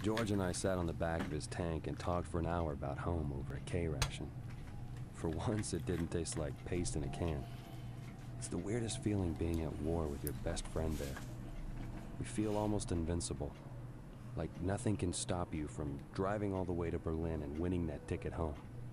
George and I sat on the back of his tank and talked for an hour about home over a K-ration. For once, it didn't taste like paste in a can. It's the weirdest feeling being at war with your best friend there. You feel almost invincible. Like nothing can stop you from driving all the way to Berlin and winning that ticket home.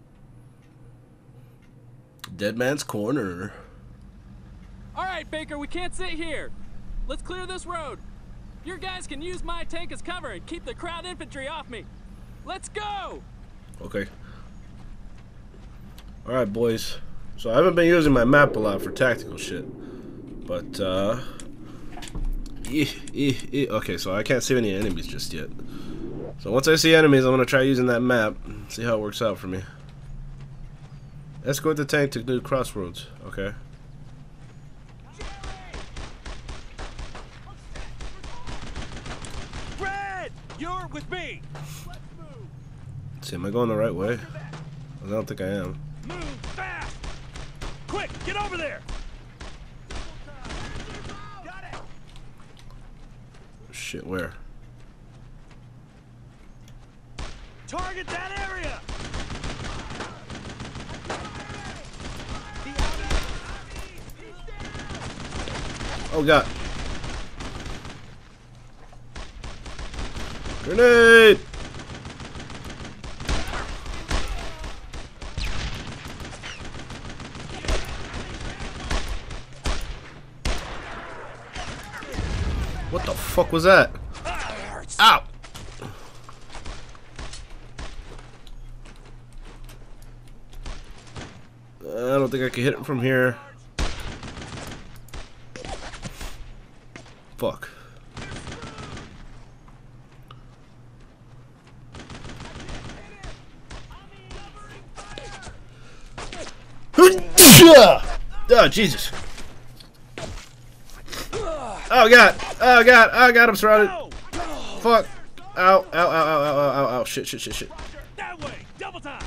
Dead Man's Corner. All right, Baker, we can't sit here. Let's clear this road. Your guys can use my tank as cover and keep the crowd infantry off me. Let's go! Okay. Alright, boys. So I haven't been using my map a lot for tactical shit. But, okay, so I can't see any enemies just yet. So once I see enemies, I'm gonna try using that map. See how it works out for me. Escort the tank to new crossroads. Okay. Fred, you're with me. Let's move. Let's see, am I going the right way? I don't think I am. Move fast. Quick, get over there. Got it. Shit, where? Target that area. Oh god. Grenade! What the fuck was that? Ow! I don't think I can hit it from here. Fuck. Oh, Jesus. Oh, God. Oh, God. Oh, God. I'm surrounded. Fuck. Ow. Ow, ow, ow, ow, ow, ow, ow. Shit, shit, shit, shit. That way. Double time.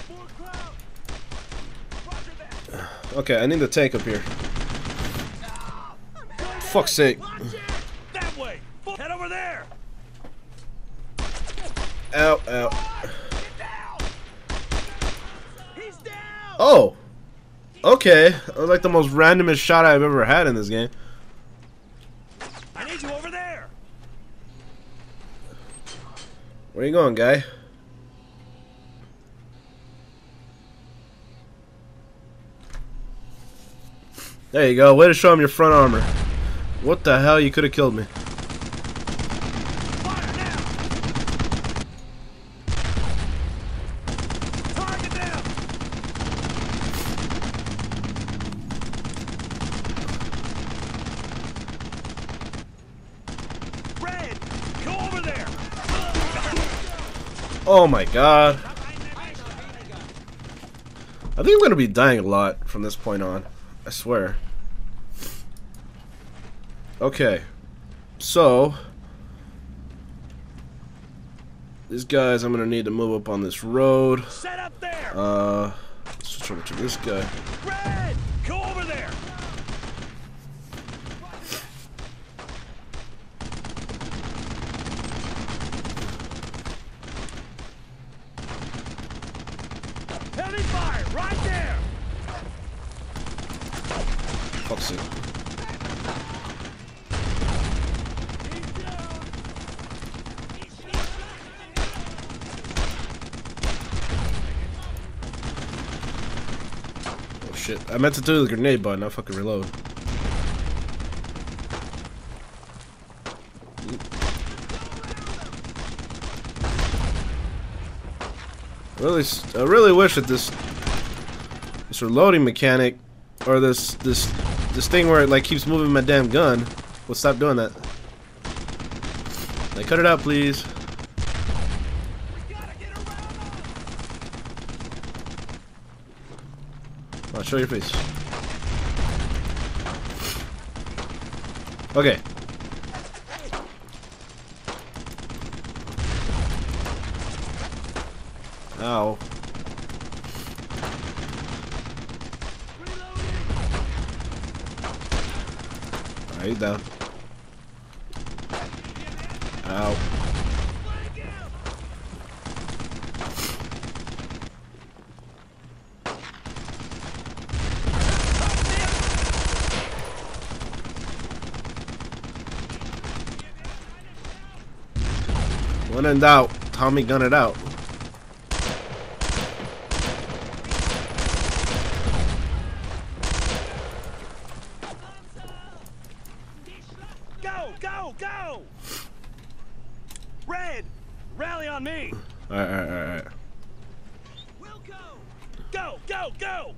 Okay, I need the tank up here. Fuck's sake. That way. Head over there. Ow, ow. He's down. Oh. Okay. That was like the most randomest shot I've ever had in this game. I need you over there. Where you going, guy? There you go. Way to show him your front armor. What the hell? You could have killed me. Fire now. Target them. Red, go over there. Oh my god. I think I'm going to be dying a lot from this point on. I swear. Okay. So. These guys, I'm going to need to move up on this road. Set up there. Let's switch over to this guy. Red, go over there. Heavy fire, right there. Fuck's it. Oh shit. I meant to do the grenade button, I fucking reload. I really wish that this reloading mechanic, or this thing where it like keeps moving my damn gun, would stop doing that. Like, cut it out, please. Oh, show your face. Okay. Ow. Alright, he's down. Ow. When in doubt, Tommy gun it out. Go, go, go! Red, rally on me. Alright. We'll go. Go, go, go!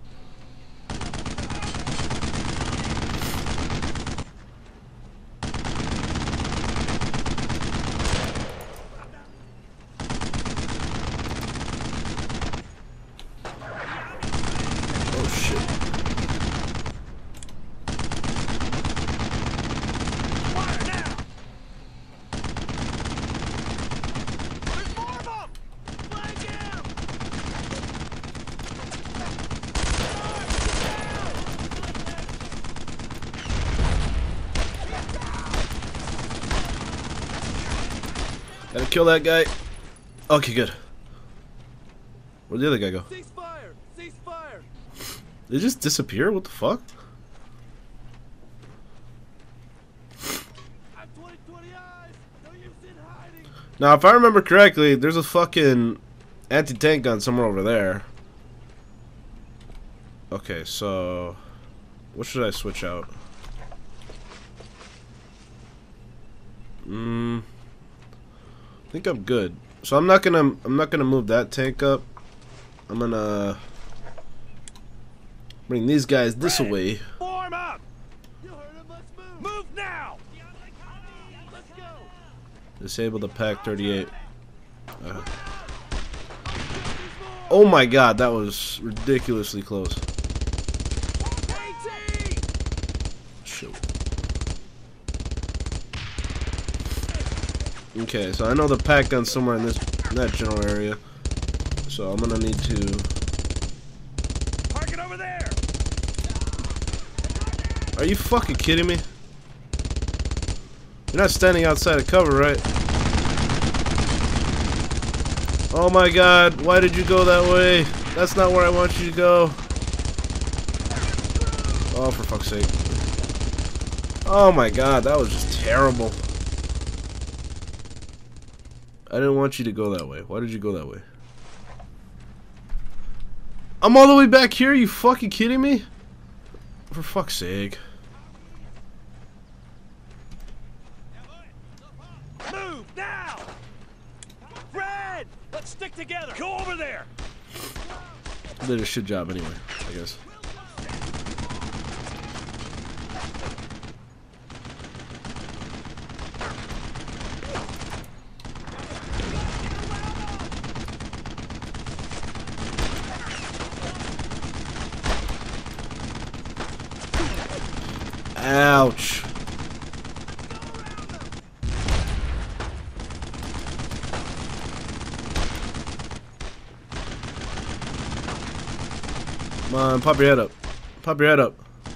Oh shit. Fire now! There's more of them! Flank him! Gotta kill that guy. Okay, good. Where'd the other guy go? Cease fire! Cease fire! Did it just disappear? What the fuck? I'm 20/20 eyes! No use in hiding! Now, if I remember correctly, there's a fucking anti-tank gun somewhere over there. Okay, so what should I switch out? I think I'm good. So I'm not gonna move that tank up. I'm gonna bring these guys this Red, way. Form up! You heard him, let's move! Move now! Let's go! Disable the Pack 38. Oh my god, that was ridiculously close. Shoot. Okay, so I know the pack gun's somewhere in that general area. So I'm gonna need to. Park it over there! Are you fucking kidding me? You're not standing outside of cover, right? Oh my god, why did you go that way? That's not where I want you to go. Oh, for fuck's sake. Oh my god, that was just terrible. I didn't want you to go that way. Why did you go that way? I'm all the way back here, you fucking kidding me? For fuck's sake. Move now! Red! Let's stick together! Go over there! I did a shit job anyway, I guess. Ouch. Come on, pop your head up. Pop your head up.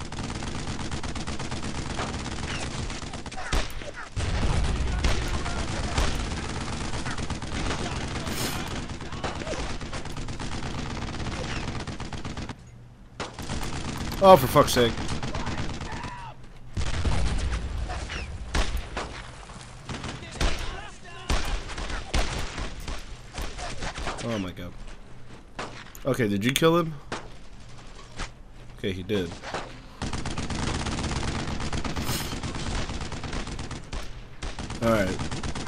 Oh, for fuck's sake. Oh my god. Okay, did you kill him? Okay, he did. Alright.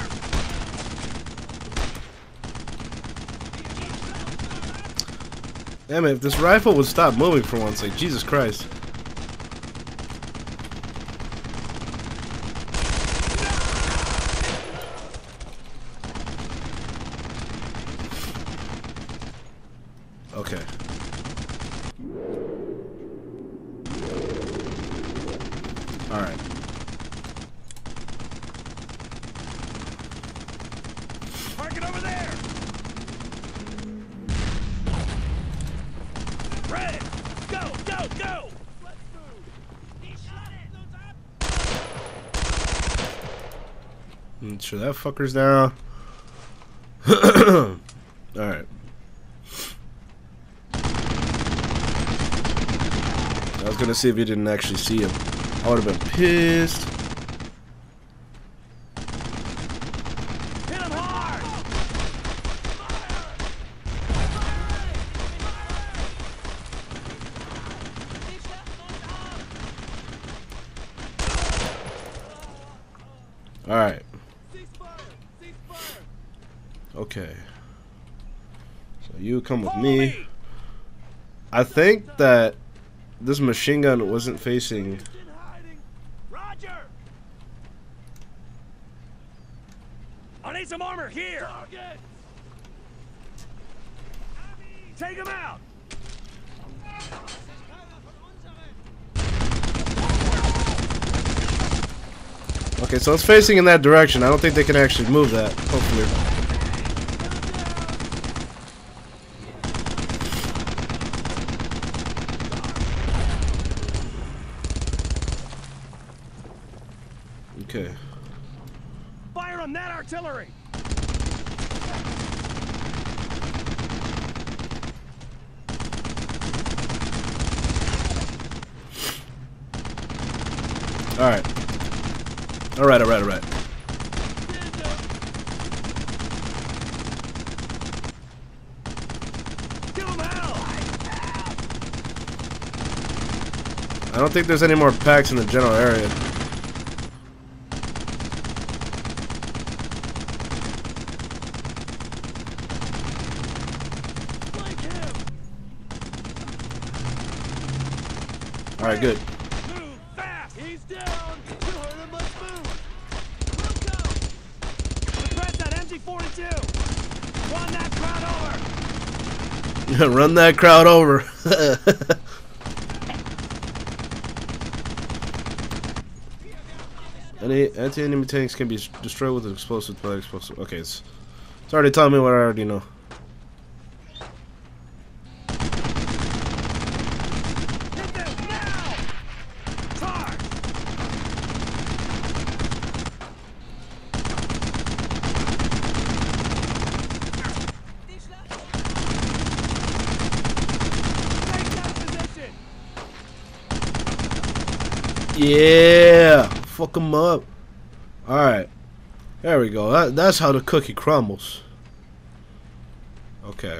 Damn it, if this rifle would stop moving for once, like, Jesus Christ. Okay. Alright. Park it over there! Red! Go, go, go! Let's move! He shot it! Sure, that fucker's down. Alright. I was gonna see if you didn't actually see him. I would have been pissed. Hit him hard! Alright. Ceasefire! Ceasefire! Okay. So you come with Follow me. I think that this machine gun wasn't facing. In hiding. Roger! I need some armor here! Target! Take him out! Okay, so it's facing in that direction. I don't think they can actually move that. Hopefully. Okay. Fire on that artillery! Alright. Alright, alright, alright. Give him hell! I don't think there's any more packs in the general area. Flank him! Alright, good. Move fast! He's down! You heard him, let's move! We'll go! Suppress that MG-42! Run that crowd over! Run that crowd over. Any anti-enemy tanks can be destroyed with an explosive by explosive. Okay, it's already telling me what I already know. Hit them now! Charge! Take that position! Yeah, fuck them up. All right, there we go. That's how the cookie crumbles. Okay,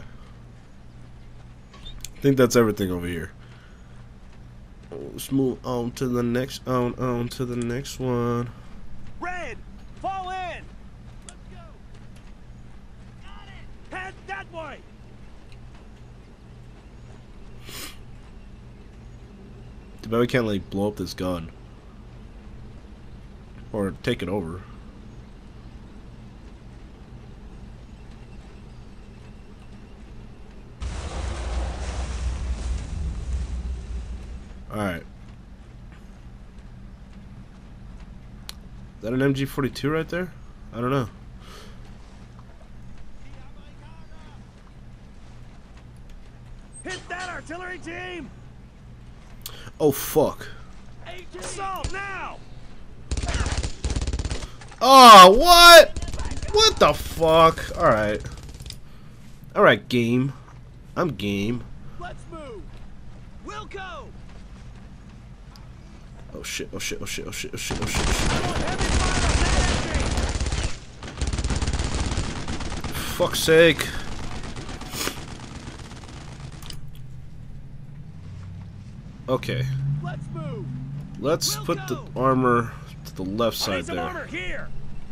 I think that's everything over here. Let's move on to the next. On to the next one. Red! Fall in! Let's go! Got it! Head that way! Too bad we can't like blow up this gun or take it over. All right. Is that an MG-42 right there? I don't know. Hit that artillery team! Oh fuck. Assault now! Oh, what? What the fuck? All right. All right, game. I'm game. Let's move! We'll go! Oh shit, oh shit, oh shit, oh shit, oh shit, oh shit, oh shit. Heavy fire on that entry! Fuck's sake. Okay. Let's move! Let's We'll put the go. armor to the left I side need some there. armor here!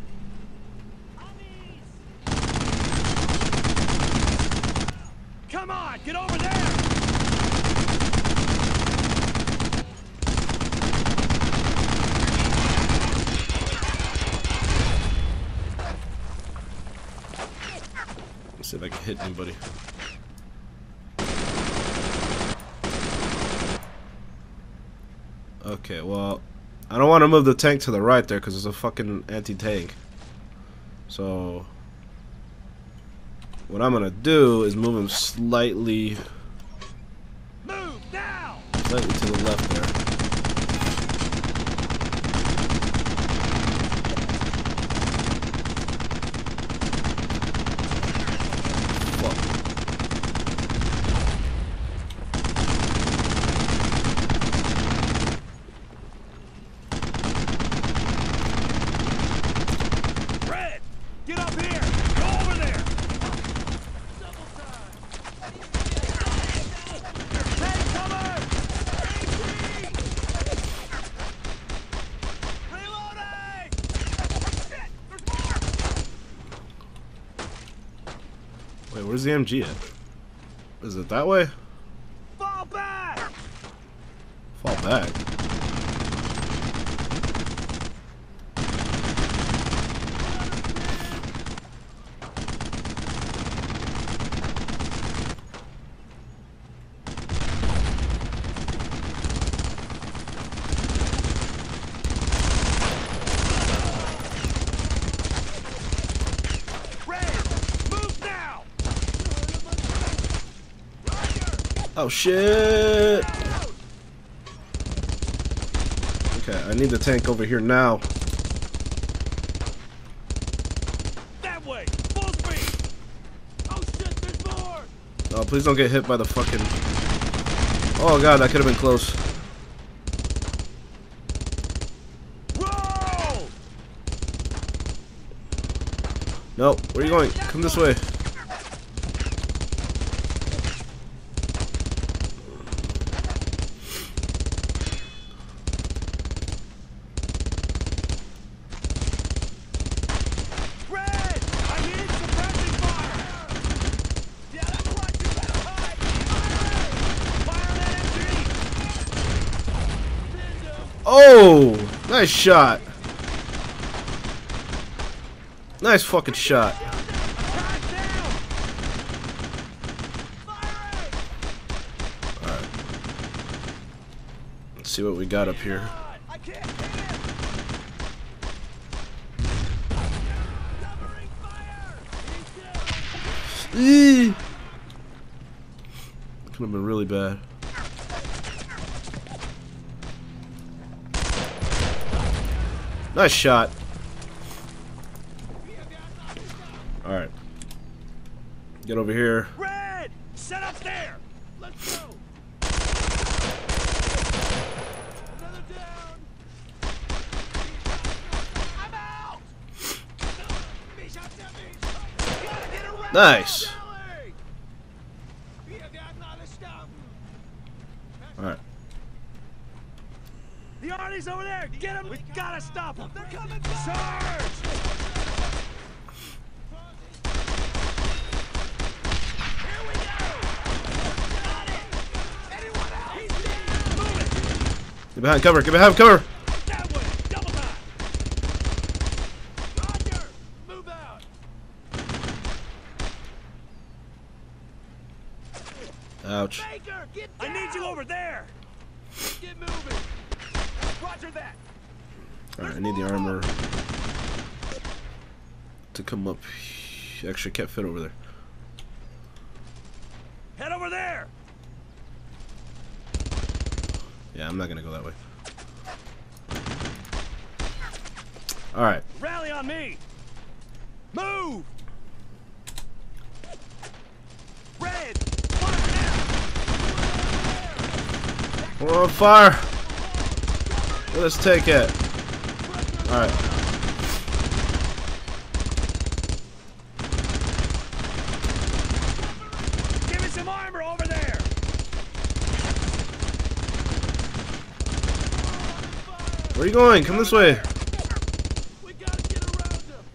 Come on, get over there! Let's see if I can hit anybody. Okay, well, I don't want to move the tank to the right there because it's a fucking anti-tank. So, what I'm gonna do is move him slightly Move now! to the left there. Red! Get up here! Go over there! Double time! Take cover! Reloading! Wait, where's the MG at? Is it that way? Fall back! Fall back. Oh shit! Okay, I need the tank over here now. That way! Full speed! Oh shit, there's more! Oh, please don't get hit by the fucking... Oh god, that could have been close. Roll! No, where are you going? Come this way. Oh! Nice shot. Nice fucking shot. Alright. Let's see what we got up here. Eee! Could have been really bad. Nice shot. Alright. Get over here. Red! Set up there! Let's go! Another down! I'm out! Nice. Alright. The Arnie's over there! Get him! We gotta stop them! They're coming back! Charge! Here we go! Got it! Anyone else? He's dead! Move it! Get behind cover! Get behind cover! That way! Double time! Roger! Move out! Ouch. Baker, get down! I need you over there! Get moving! Roger that! Alright, I need the armor to come up. Actually, can't fit over there. Head over there! Yeah, I'm not gonna go that way. Alright. Rally on me! Move! Red! Fire now! We're on fire! Where does take it? Alright. Give me some armor over there! Where are you going? Come this way. We gotta get around him!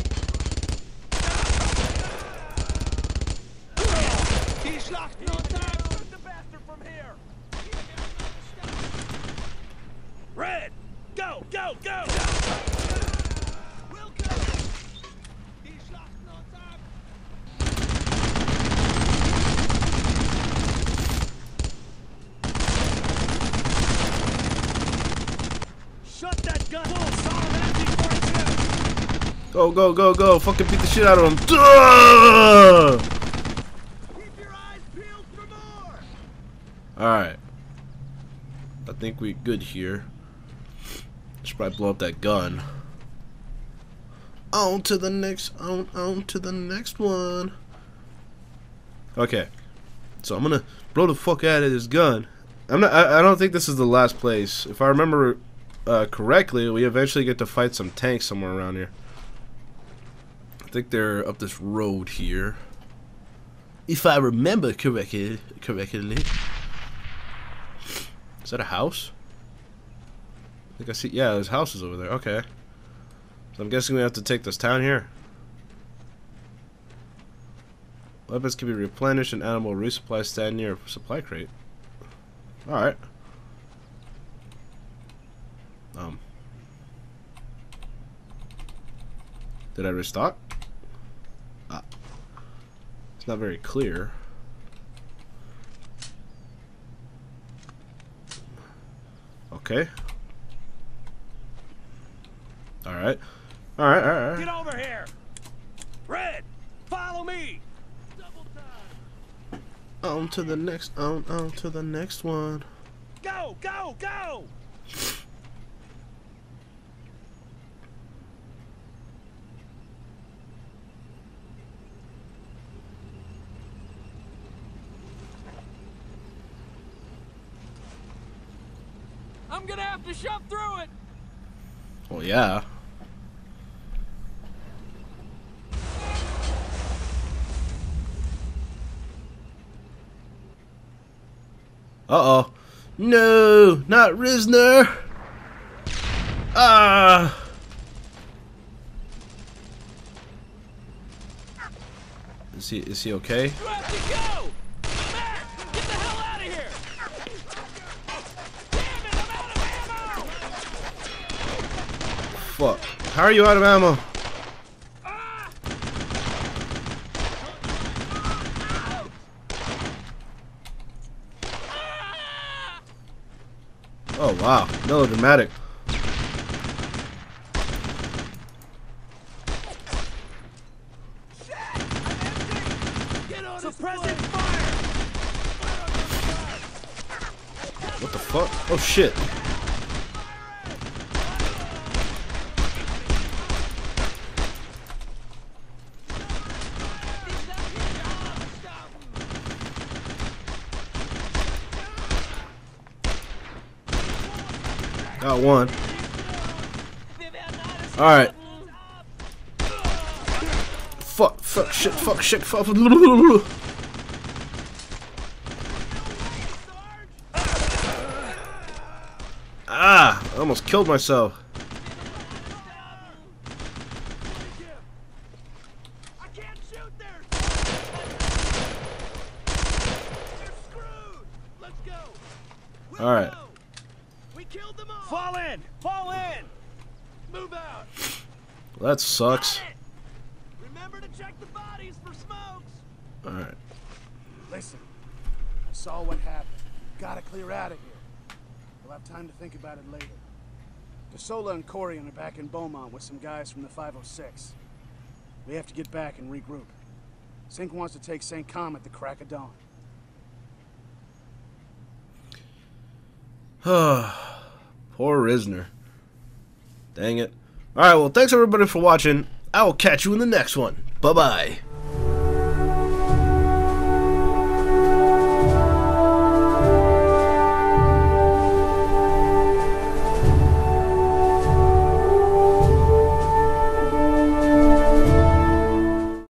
Die Schlacht not down! Shoot the bastard from here! Red! Go! Go! Go! We'll go! Die Schlacht not down! Shut that gun! Full solid MG-42! Go, go, go, go. Fucking beat the shit out of him. Duh! Keep your eyes peeled for more! Alright. I think we good here. Should probably blow up that gun. On to the next, on to the next one. Okay. So I'm gonna blow the fuck out of this gun. I don't think this is the last place. If I remember correctly, we eventually get to fight some tanks somewhere around here. I think they're up this road here. If I remember correctly. Is that a house? I think I see. Yeah, there's houses over there. Okay. So I'm guessing we have to take this town here. Weapons can be replenished and animal resupply stand near a supply crate. Alright. Did I restock? Ah. It's not very clear. Okay. Alright. Alright. Get over here! Red, follow me! Double time! On to the next, on to the next one. Go, go, go! I'm gonna have to shove through it. Well, yeah. Uh-oh. No, not Risner. Ah. Is he okay? You have to go. Matt, get the hell out of here. Damn it, I'm out of ammo. Fuck. How are you out of ammo? Oh wow, melodramatic. Suppressing fire! What the fuck? Oh shit. Got one. Alright. Fuck, shit, fuck. Ah, I almost killed myself. I can't shoot there! They're screwed! Let's go! Alright. We killed them all! Fall in! Fall in! Move out! Well, that sucks. Remember to check the bodies for smokes! Alright. Listen, I saw what happened. Gotta clear out of here. We'll have time to think about it later. DeSola and Corian are back in Beaumont with some guys from the 506. We have to get back and regroup. Sink wants to take St. Com at the crack of dawn. Poor Risner. Dang it. Alright, well, thanks everybody for watching. I will catch you in the next one. Bye-bye.